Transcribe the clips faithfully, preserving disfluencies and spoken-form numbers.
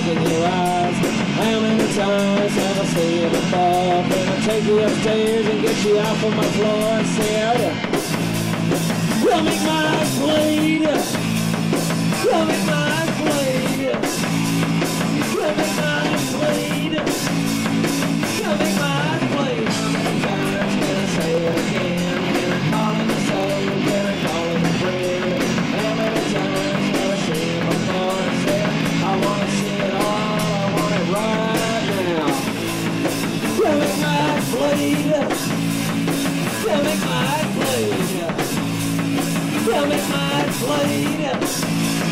look in your eyes. How many times have I seen you before? Can I take you upstairs and get you off of my floor and say, oh yeah. You'll make my eyes bleed. You'll make my eyes bleed. You'll make my eyes bleed. You'll make my eyes bleed. How many times can I say it again? Can I call it a soul? Can I call it a friend? How many times have I seen it before and said, I want to see it all, I want it right now. You'll make my eyes bleed. You'll make my eyes bleed. You'll make my eyes bleed.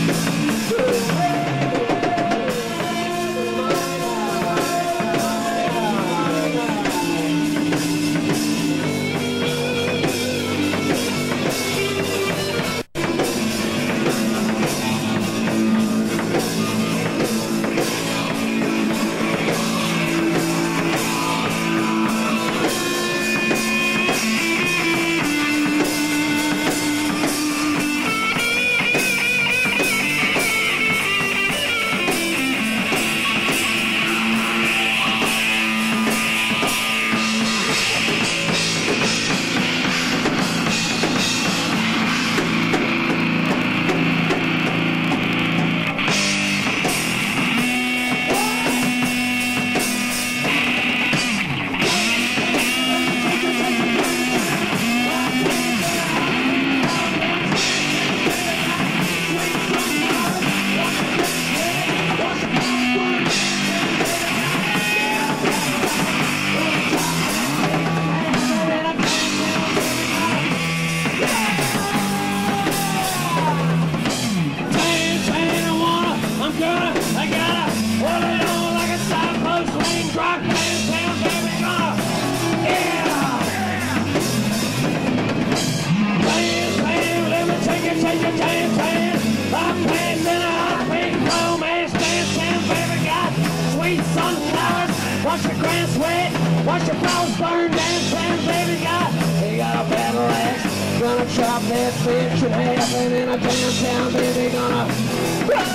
Watch your grass wet, watch your flowers burn, dance, dance, baby, got, he got a battle axe, gonna chop that bitch in half, and in a downtown, baby,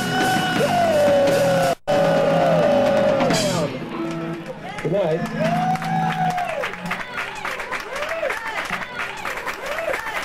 gonna... Good night.